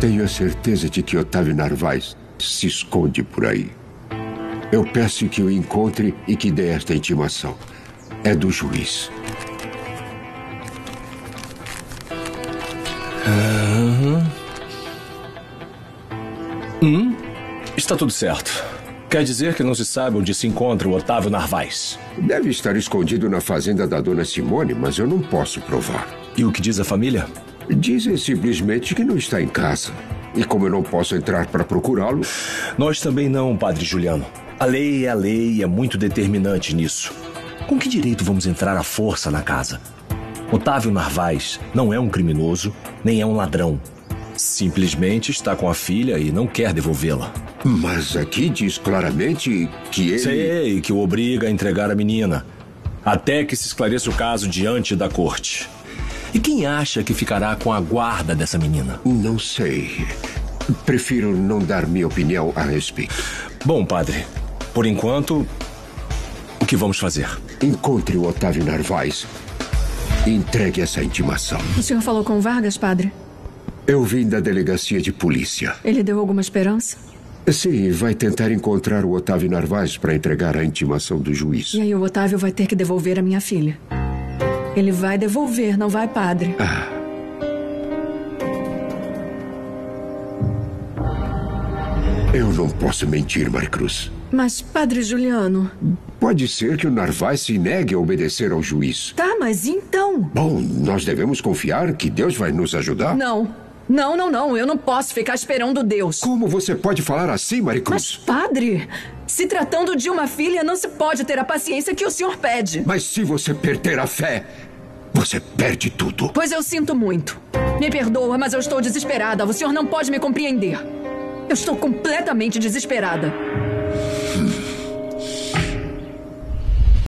Tenho a certeza de que Otávio Narvaez se esconde por aí. Eu peço que o encontre e que dê esta intimação. É do juiz. Está tudo certo. Quer dizer que não se sabe onde se encontra o Otávio Narvaez. Deve estar escondido na fazenda da dona Simone, mas eu não posso provar. E o que diz a família? Dizem simplesmente que não está em casa. E como eu não posso entrar para procurá-lo... Nós também não, Padre Juliano. A lei e é muito determinante nisso. Com que direito vamos entrar à força na casa? Otávio Narvaez não é um criminoso, nem é um ladrão. Simplesmente está com a filha e não quer devolvê-la. Mas aqui diz claramente que ele... Sei, que o obriga a entregar a menina, até que se esclareça o caso diante da corte. E quem acha que ficará com a guarda dessa menina? Não sei. Prefiro não dar minha opinião a respeito. Bom, padre, por enquanto, o que vamos fazer? Encontre o Otávio Narvaez e entregue essa intimação. O senhor falou com o Vargas, padre? Eu vim da delegacia de polícia. Ele deu alguma esperança? Sim, vai tentar encontrar o Otávio Narvaez para entregar a intimação do juiz. E aí o Otávio vai ter que devolver a minha filha. Ele vai devolver, não vai, padre? Eu não posso mentir, Maricruz. Mas, padre Juliano... Pode ser que o Narvaez se negue a obedecer ao juiz. Tá, mas então... Bom, nós devemos confiar que Deus vai nos ajudar? Não. Não. Eu não posso ficar esperando Deus. Como você pode falar assim, Maricruz? Mas, padre, se tratando de uma filha, não se pode ter a paciência que o senhor pede. Mas se você perder a fé, você perde tudo. Pois eu sinto muito. Me perdoa, mas eu estou desesperada. O senhor não pode me compreender. Eu estou completamente desesperada.